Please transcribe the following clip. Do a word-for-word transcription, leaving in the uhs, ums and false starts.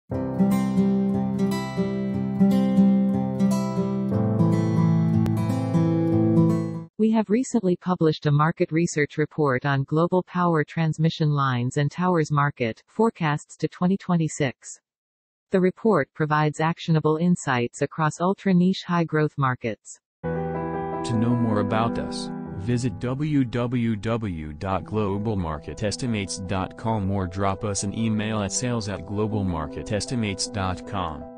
We have recently published a market research report on global power transmission lines and towers market forecasts to twenty twenty-six. The report provides actionable insights across ultra-niche high-growth markets. To know more about us, visit w w w dot global market estimates dot com or drop us an email at sales at global market estimates dot com.